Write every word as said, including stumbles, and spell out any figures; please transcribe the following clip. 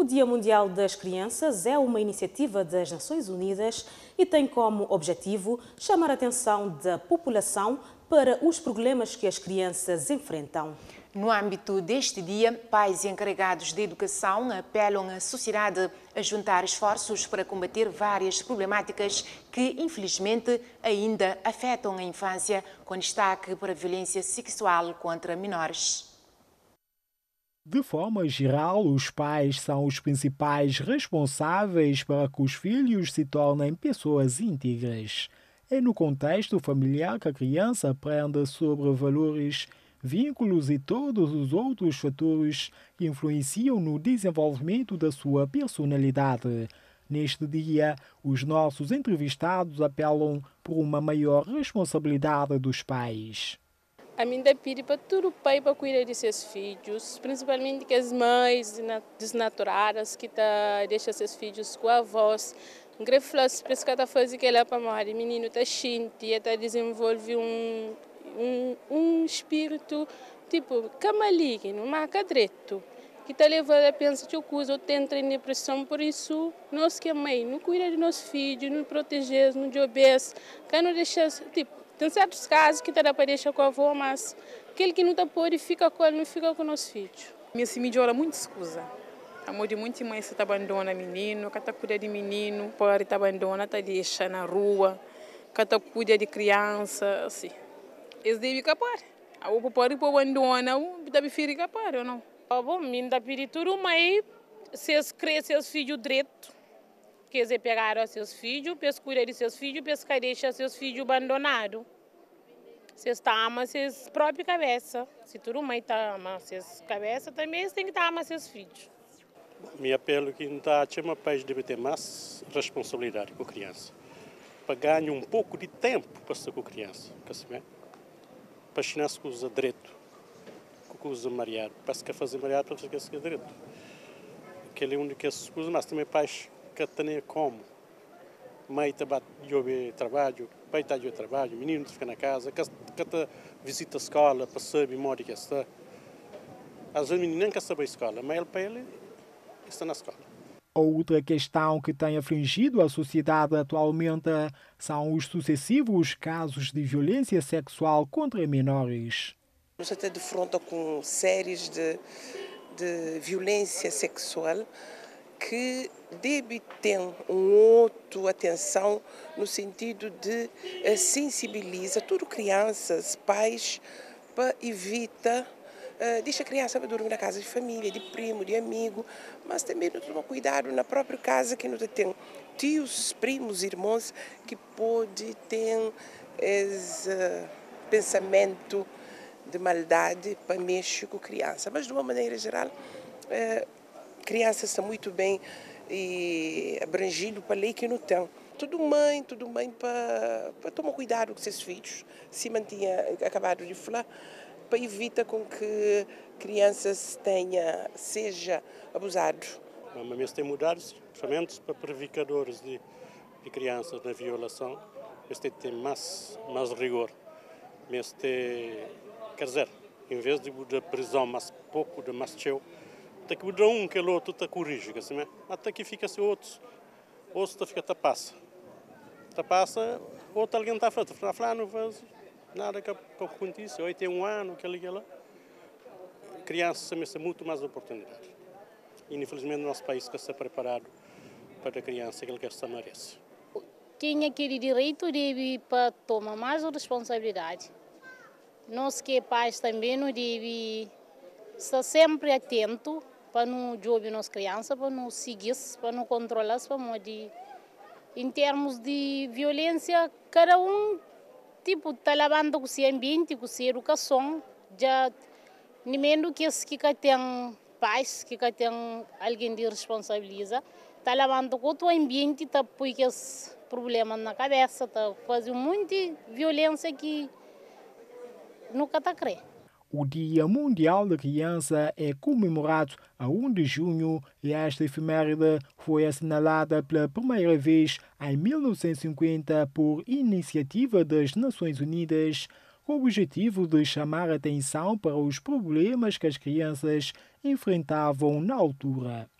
O Dia Mundial das Crianças é uma iniciativa das Nações Unidas e tem como objetivo chamar a atenção da população para os problemas que as crianças enfrentam. No âmbito deste dia, pais e encarregados de educação apelam à sociedade a juntar esforços para combater várias problemáticas que, infelizmente, ainda afetam a infância, com destaque para a violência sexual contra menores. De forma geral, os pais são os principais responsáveis para que os filhos se tornem pessoas íntegras. É no contexto familiar que a criança aprende sobre valores, vínculos e todos os outros fatores que influenciam no desenvolvimento da sua personalidade. Neste dia, os nossos entrevistados apelam por uma maior responsabilidade dos pais. A mim dá pedi para todo o pai para cuidar de seus filhos, principalmente que as mães desnaturadas que tá deixam seus filhos com avós. Greflas, por isso que está fazendo aquela para morrer, menino está xinte, está desenvolve um um, um espírito tipo maligno, marca direito, que está levando a pensar que o coisa entra em depressão. Por isso, nós que é mãe, não cuida de nossos filhos, não proteger, não de obes, que não deixa, tipo, tem certos casos que dá para deixar com a avó, mas aquele que não está pode fica com ele, não fica com nossos filhos. Minha família ora muito escusa. Amor de muita mãe se abandona menino, que está cuida de menino, pode te abandona, te deixa na rua, que está cuida de criança, assim. Eles devem capar. A outra pode pôr abandona, deve ferir capar ou não? Bom, me dá pedir tudo, mas se eles crescem seus filhos direito, que eles pegaram seus filhos, eles cuidam de seus filhos, eles deixam seus filhos abandonados. Se eles amam seus próprios cabeça, se todo mãe ama seus cabeça, também eles têm que amar seus filhos. Me apelo que não chama pais deve ter mais responsabilidade com a criança, para ganhar um pouco de tempo para estar com a criança, para ensinar as coisas direito, com coisas mariado, para se quer fazer mariado, para se quer fazer direito. Aquele é uma das coisas, mas também pais que têm como. Mãe está de trabalho, pai está de trabalho, menino fica na casa, que está visita a escola para saber onde que está. Às vezes o menino nem quer saber a escola, mas ele para ele está na escola. Outra questão que tem afligido a sociedade atualmente são os sucessivos casos de violência sexual contra menores. Você está de fronte com séries de, de violência sexual que deve ter uma outra atenção no sentido de sensibilizar todas crianças, pais, para evitar, uh, deixa a criança para dormir na casa de família, de primo, de amigo, mas também não tomar cuidado na própria casa que não tem tios, primos, irmãos que pode ter esse uh, pensamento de maldade para mexer com a criança. Mas de uma maneira geral, uh, crianças estão muito bem e abrangido para a lei que não tem. Tudo mãe, tudo mãe para, para tomar cuidado com seus filhos, se mantinha acabado de falar, para evitar com que crianças tenha, seja abusado. Mas tem mudado, principalmente para provocadores de, de crianças na violação, mas tem que ter mais, mais rigor. Mas tem, quer dizer, em vez de da prisão mais pouco, de mais cheio, tem que mudar um que o outro está corrige, assim, até que fica assim outros, outros fica tá passa, tá passa, outro alguém está falando, falar não faz nada que acontece, hoje tem um ano que ali lá, crianças têm muito mais oportunidade. E infelizmente no nosso país que está preparado para a criança aquilo que ela merece. Quem aquele direito deve para tomar mais responsabilidade. Nós que pais também não deve estar sempre atento para não jogar nas crianças, para não seguir, para não controlar, para não de, em termos de violência, cada um tipo está levando com seu ambiente, com sua educação, já nem menos que os que tem pais, que tem alguém de responsabiliza, está levando com o ambiente, está põe os problemas na cabeça, está fazendo muita violência que nunca está crendo. O Dia Mundial da Criança é comemorado a primeiro de junho e esta efeméride foi assinalada pela primeira vez em mil novecentos e cinquenta por iniciativa das Nações Unidas, com o objetivo de chamar a atenção para os problemas que as crianças enfrentavam na altura.